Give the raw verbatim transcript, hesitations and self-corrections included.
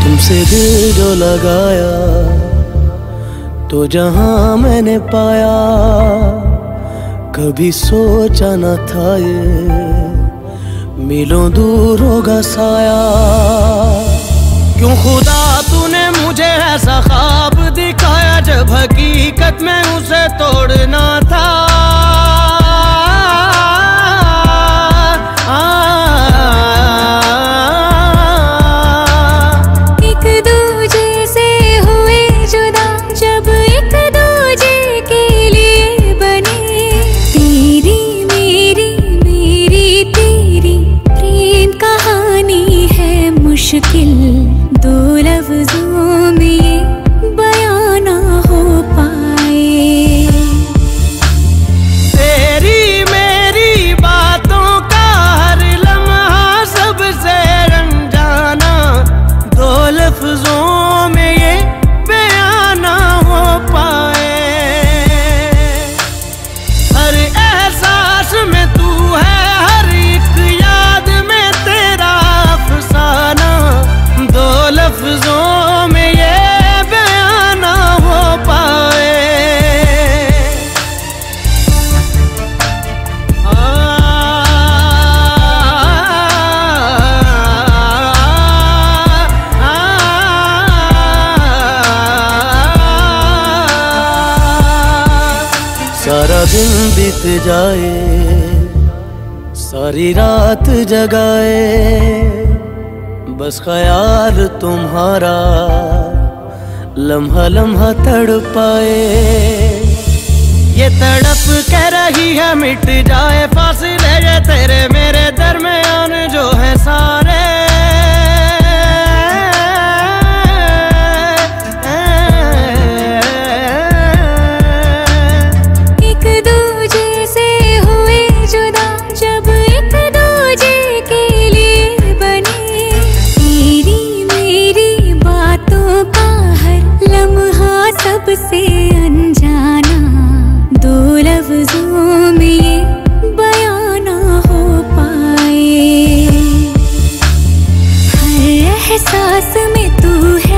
तुमसे दिल जो लगाया तो जहां मैंने पाया, कभी सोचा न था ये मिलों दूर होगा साया। क्यों खुदा तूने मुझे ऐसा ख्वाब दिखाया, जब हकीकत में उसे तोड़ना था। एक दूजे से हुए जुदा, जब एक दूजे के लिए बने। तेरी मेरी मेरी तेरी प्रेम कहानी है मुश्किल, दो लफ्जों में ये बयां ना हो पाए। तेरी मेरी बातों का हर लम्हा सबसे अनजाना, दो लफ्जों में ये बयां ना हो पाए। हर एहसास में तू है, हर एक याद में तेरा अफसाना, दो लफ्जों में ये बयां ना हो पाए। आ, आ, सारा दिन बीत जाए, सारी रात जगाए, बस ख्याल तुम्हारा लम्हा लम्हा तड़पाए। ये तड़प कह रही है मिट जाए फासले, ये तेरे मेरे दरमियान जो है सारे। एक दूजे से हुए जुदा, जब एक दूजे के लिए बने। तेरी मेरी बातों का हर लम्हा सबसे अनजाना, दो लफ्जों में ये बयां ना हो पाए। हर एहसास में तू है,